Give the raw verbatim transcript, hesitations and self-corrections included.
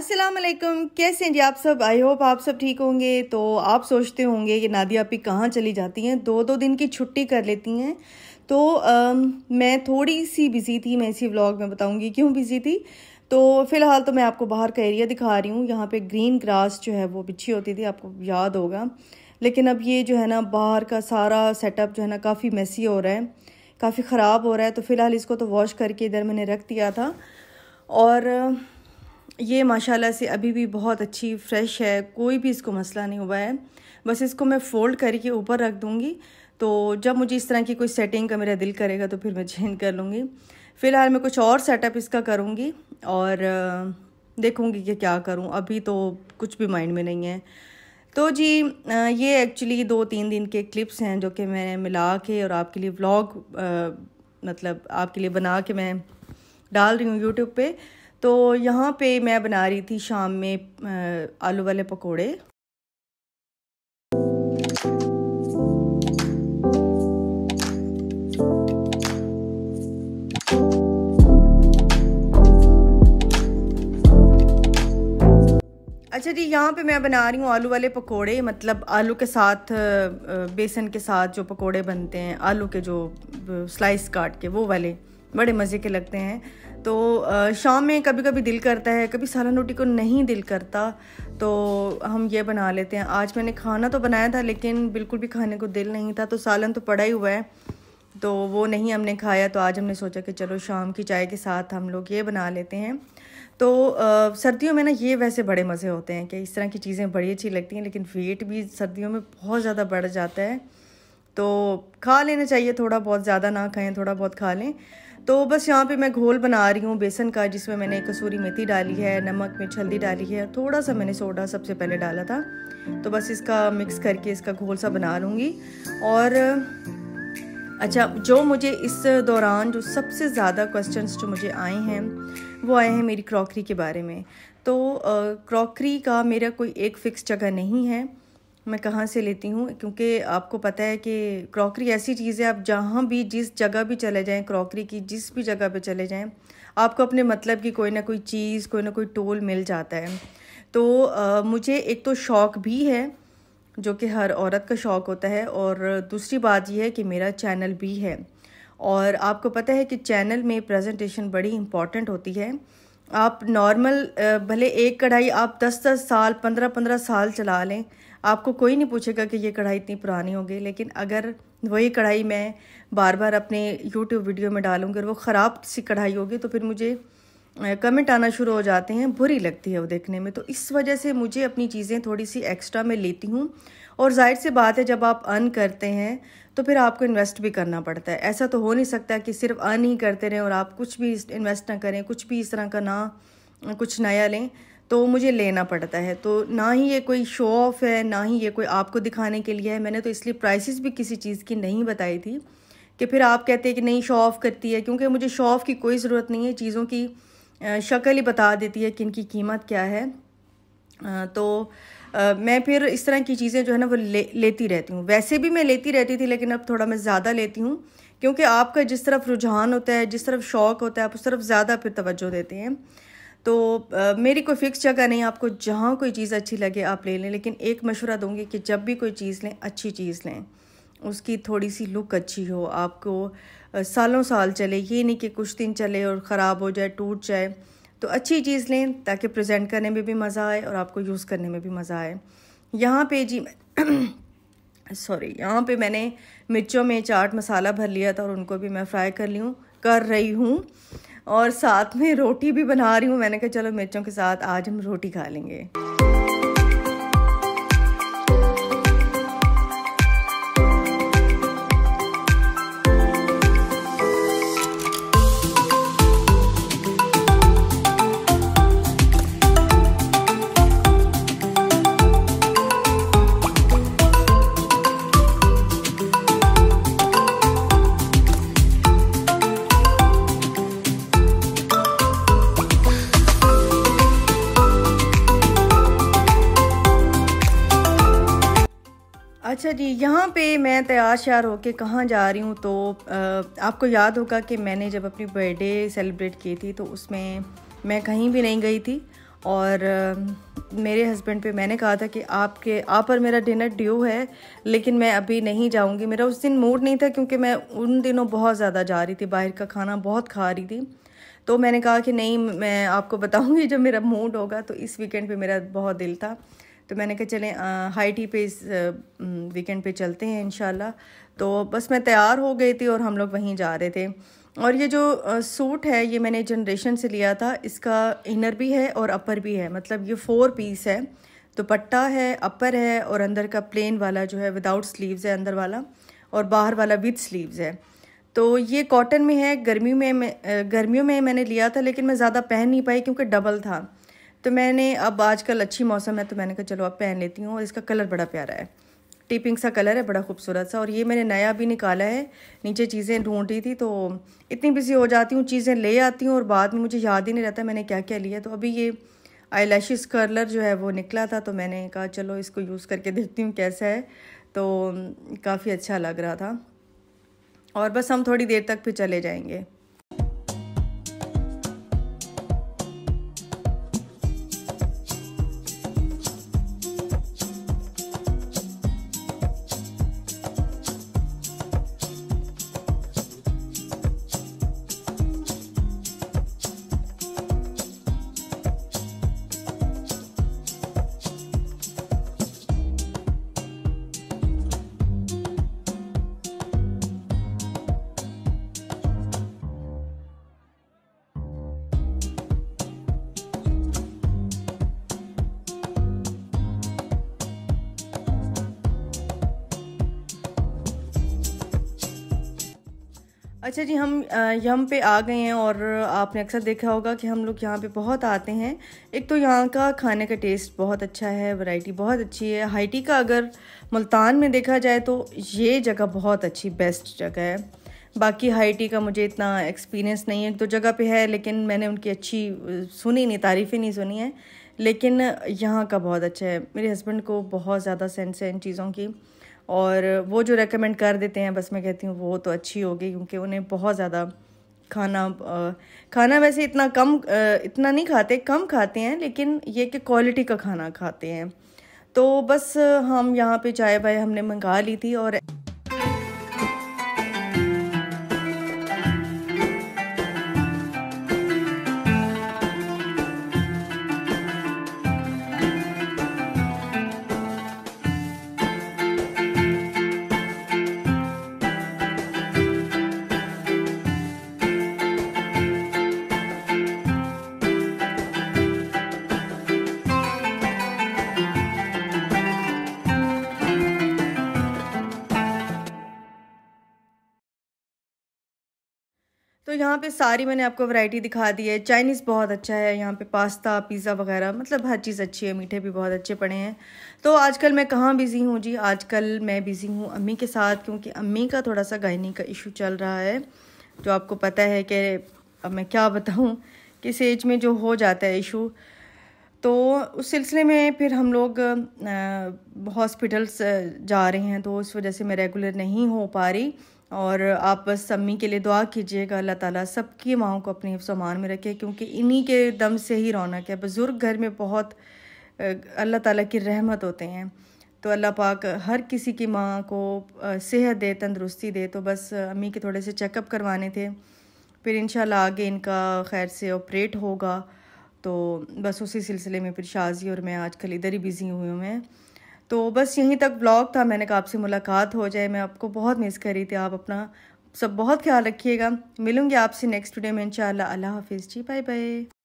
अस्सलाम वालेकुम, कैसे हैं जी आप सब। आई होप आप सब ठीक होंगे। तो आप सोचते होंगे कि नादिया आपी कहाँ चली जाती हैं, दो दो दिन की छुट्टी कर लेती हैं। तो आ, मैं थोड़ी सी बिज़ी थी, मैं इसी व्लॉग में बताऊंगी क्यों बिज़ी थी। तो फ़िलहाल तो मैं आपको बाहर का एरिया दिखा रही हूँ। यहाँ पे ग्रीन ग्रास जो है वो बिछी होती थी, आपको याद होगा। लेकिन अब ये जो है ना बाहर का सारा सेटअप जो है ना काफ़ी मैसी हो रहा है, काफ़ी ख़राब हो रहा है। तो फ़िलहाल इसको तो वॉश करके इधर मैंने रख दिया था। और ये माशाल्लाह से अभी भी बहुत अच्छी फ्रेश है, कोई भी इसको मसला नहीं हुआ है। बस इसको मैं फ़ोल्ड करके ऊपर रख दूँगी। तो जब मुझे इस तरह की कोई सेटिंग का मेरा दिल करेगा तो फिर मैं चेंज कर लूँगी। फ़िलहाल मैं कुछ और सेटअप इसका करूँगी और देखूँगी कि क्या करूँ। अभी तो कुछ भी माइंड में नहीं है। तो जी ये एक्चुअली दो तीन दिन के क्लिप्स हैं जो कि मैंने मिला के और आपके लिए व्लॉग मतलब आपके लिए बना के मैं डाल रही हूँ यूट्यूब पे। तो यहाँ पे मैं बना रही थी शाम में आलू वाले पकोड़े। अच्छा जी, यहाँ पे मैं बना रही हूँ आलू वाले पकोड़े, मतलब आलू के साथ बेसन के साथ जो पकोड़े बनते हैं, आलू के जो स्लाइस काट के, वो वाले बड़े मज़े के लगते हैं। तो शाम में कभी कभी दिल करता है, कभी सालन रोटी को नहीं दिल करता, तो हम ये बना लेते हैं। आज मैंने खाना तो बनाया था लेकिन बिल्कुल भी खाने को दिल नहीं था, तो सालन तो पड़ा ही हुआ है, तो वो नहीं हमने खाया। तो आज हमने सोचा कि चलो शाम की चाय के साथ हम लोग ये बना लेते हैं। तो आ, सर्दियों में ना ये वैसे बड़े मज़े होते हैं कि इस तरह की चीज़ें बड़ी अच्छी लगती हैं, लेकिन वेट भी सर्दियों में बहुत ज़्यादा बढ़ जाता है। तो खा लेना चाहिए, थोड़ा बहुत, ज़्यादा ना खाएं, थोड़ा बहुत खा लें। तो बस यहाँ पे मैं घोल बना रही हूँ बेसन का, जिसमें मैंने कसूरी मेथी डाली है, नमक मिर्च हल्दी डाली है, थोड़ा सा मैंने सोडा सबसे पहले डाला था। तो बस इसका मिक्स करके इसका घोल सा बना लूँगी। और अच्छा, जो मुझे इस दौरान जो सबसे ज़्यादा क्वेश्चंस जो मुझे आए हैं वो आए हैं मेरी क्रॉकरी के बारे में। तो क्रॉकरी का मेरा कोई एक फ़िक्स जगह नहीं है, मैं कहाँ से लेती हूँ, क्योंकि आपको पता है कि क्रॉकरी ऐसी चीज़ है, आप जहाँ भी जिस जगह भी चले जाएं, क्रॉकरी की जिस भी जगह पे चले जाएं, आपको अपने मतलब की कोई ना कोई चीज़, कोई ना कोई टूल मिल जाता है। तो आ, मुझे एक तो शौक़ भी है जो कि हर औरत का शौक़ होता है, और दूसरी बात यह है कि मेरा चैनल भी है। और आपको पता है कि चैनल में प्रेजेंटेशन बड़ी इम्पॉर्टेंट होती है। आप नॉर्मल भले एक कढ़ाई आप दस दस साल पंद्रह पंद्रह साल चला लें, आपको कोई नहीं पूछेगा कि ये कढ़ाई इतनी पुरानी हो गई। लेकिन अगर वही कढ़ाई मैं बार बार अपने यूट्यूब वीडियो में डालूंगी और वो ख़राब सी कढ़ाई होगी, तो फिर मुझे कमेंट आना शुरू हो जाते हैं, बुरी लगती है वो देखने में। तो इस वजह से मुझे अपनी चीज़ें थोड़ी सी एक्स्ट्रा में लेती हूँ। और जाहिर सी बात है, जब आप अर्न करते हैं तो फिर आपको इन्वेस्ट भी करना पड़ता है। ऐसा तो हो नहीं सकता कि सिर्फ अर्न ही करते रहें और आप कुछ भी इन्वेस्ट ना करें, कुछ भी इस तरह का ना कुछ नया लें। तो मुझे लेना पड़ता है। तो ना ही ये कोई शो ऑफ है, ना ही ये कोई आपको दिखाने के लिए है। मैंने तो इसलिए प्राइसेस भी किसी चीज़ की नहीं बताई थी कि फिर आप कहते हैं कि नहीं शो ऑफ़ करती है, क्योंकि मुझे शो ऑफ़ की कोई ज़रूरत नहीं है। चीज़ों की शक्ल ही बता देती है कि इनकी कीमत क्या है। तो मैं फिर इस तरह की चीज़ें जो है ना वो ले, लेती रहती हूँ। वैसे भी मैं लेती रहती थी, लेकिन अब थोड़ा मैं ज़्यादा लेती हूँ, क्योंकि आपका जिस तरफ रुझान होता है, जिस तरफ शौक़ होता है, आप उस तरफ ज़्यादा फिर तवज्जो देते हैं। तो आ, मेरी कोई फ़िक्स जगह नहीं, आपको जहाँ कोई चीज़ अच्छी लगे आप ले लें। लेकिन एक मशवरा दूंगी कि जब भी कोई चीज़ लें, अच्छी चीज़ लें, उसकी थोड़ी सी लुक अच्छी हो, आपको आ, सालों साल चले। ये नहीं कि कुछ दिन चले और ख़राब हो जाए, टूट जाए। तो अच्छी चीज़ लें ताकि प्रेजेंट करने में भी मज़ा आए और आपको यूज़ करने में भी मज़ा आए। यहाँ पे जी सॉरी यहाँ पे मैंने मिर्चों में चाट मसाला भर लिया था और उनको भी मैं फ्राई कर ली हूँ कर रही हूँ और साथ में रोटी भी बना रही हूँ। मैंने कहा चलो मिर्चों के साथ आज हम रोटी खा लेंगे। अच्छा जी, यहाँ पे मैं तैयार श्यार होके कहाँ जा रही हूँ। तो आ, आपको याद होगा कि मैंने जब अपनी बर्थडे सेलिब्रेट की थी तो उसमें मैं कहीं भी नहीं गई थी और uh, मेरे हस्बैंड पे मैंने कहा था कि आपके आप पर मेरा डिनर ड्यू है, लेकिन मैं अभी नहीं जाऊंगी। मेरा उस दिन मूड नहीं था क्योंकि मैं उन दिनों बहुत ज़्यादा जा रही थी, बाहर का खाना बहुत खा रही थी। तो मैंने कहा कि नहीं, मैं आपको बताऊंगी जब मेरा मूड होगा। तो इस वीकेंड पे मेरा बहुत दिल था, तो मैंने कहा चलें हाई टी पे इस वीकेंड पे चलते हैं इंशाल्लाह। तो बस मैं तैयार हो गई थी और हम लोग वहीं जा रहे थे। और ये जो सूट है ये मैंने जनरेशन से लिया था। इसका इनर भी है और अपर भी है, मतलब ये फोर पीस है। दुपट्टा है, अपर है और अंदर का प्लेन वाला जो है विदाउट स्लीव्स है अंदर वाला, और बाहर वाला विद स्लीव्स है। तो ये कॉटन में है। गर्मी में मैं गर्मियों में मैंने लिया था, लेकिन मैं ज़्यादा पहन नहीं पाई क्योंकि डबल था। तो मैंने अब आजकल अच्छी मौसम है तो मैंने कहा चलो अब पहन लेती हूँ। और इसका कलर बड़ा प्यारा है, टिपिंग सा कलर है, बड़ा खूबसूरत सा। और ये मैंने नया भी निकाला है। नीचे चीज़ें ढूंढ रही थी तो इतनी बिजी हो जाती हूँ, चीज़ें ले आती हूँ और बाद में मुझे याद ही नहीं रहता मैंने क्या क्या लिया। तो अभी ये आई लैशेस कर्लर जो है वो निकला था, तो मैंने कहा चलो इसको यूज़ करके देखती हूँ कैसा है। तो काफ़ी अच्छा लग रहा था। और बस हम थोड़ी देर तक फिर चले जाएंगे। अच्छा जी, हम यम पे आ गए हैं और आपने अक्सर देखा होगा कि हम लोग यहाँ पे बहुत आते हैं। एक तो यहाँ का खाने का टेस्ट बहुत अच्छा है, वैरायटी बहुत अच्छी है। हाईटी का अगर मुल्तान में देखा जाए तो ये जगह बहुत अच्छी बेस्ट जगह है। बाकी हाईटी का मुझे इतना एक्सपीरियंस नहीं है, एक दो जगह पे है लेकिन मैंने उनकी अच्छी सुनी नहीं, तारीफ़ें नहीं सुनी है। लेकिन यहाँ का बहुत अच्छा है। मेरे हस्बैंड को बहुत ज़्यादा सेंस है इन चीज़ों की, और वो जो रेकमेंड कर देते हैं बस मैं कहती हूँ वो तो अच्छी होगी, क्योंकि उन्हें बहुत ज़्यादा खाना खाना वैसे इतना कम इतना नहीं खाते, कम खाते हैं, लेकिन ये कि क्वालिटी का खाना खाते हैं। तो बस हम यहाँ पे चाय वाय हमने मंगा ली थी। और तो यहाँ पे सारी मैंने आपको वैरायटी दिखा दी है। चाइनीज़ बहुत अच्छा है यहाँ पे, पास्ता पिज़्ज़ा वगैरह, मतलब हर चीज़ अच्छी है। मीठे भी बहुत अच्छे पड़े हैं। तो आजकल मैं कहाँ बिज़ी हूँ जी? आजकल मैं बिज़ी हूँ अम्मी के साथ, क्योंकि अम्मी का थोड़ा सा गायनी का इशू चल रहा है, जो आपको पता है कि अब मैं क्या बताऊँ, किस एज में जो हो जाता है इशू। तो उस सिलसिले में फिर हम लोग हॉस्पिटल्स जा रहे हैं, तो उस वजह से मैं रेगुलर नहीं हो पा रही। और आप बस अम्मी के लिए दुआ कीजिएगा, अल्लाह ताला सबकी माओं को अपने हिफ्ज़ मान में रखे, क्योंकि इन्हीं के दम से ही रौनक है। बुज़ुर्ग घर में बहुत अल्लाह ताला की रहमत होते हैं। तो अल्लाह पाक हर किसी की माँ को सेहत दे, तंदुरुस्ती दे। तो बस अम्मी के थोड़े से चेकअप करवाने थे, फिर इंशाल्लाह आगे इनका खैर से ऑपरेट होगा। तो बस उसी सिलसिले में फिर शाजी और मैं आजकल इधर ही बिज़ी हुई हूँ मैं। तो बस यहीं तक ब्लॉग था, मैंने कहा आपसे मुलाकात हो जाए। मैं आपको बहुत मिस कर रही थी। आप अपना सब बहुत ख्याल रखिएगा। मिलूँगी आपसे नेक्स्ट वीडियो में इंशाल्लाह। अल्लाह हाफिज़ जी, बाय बाय।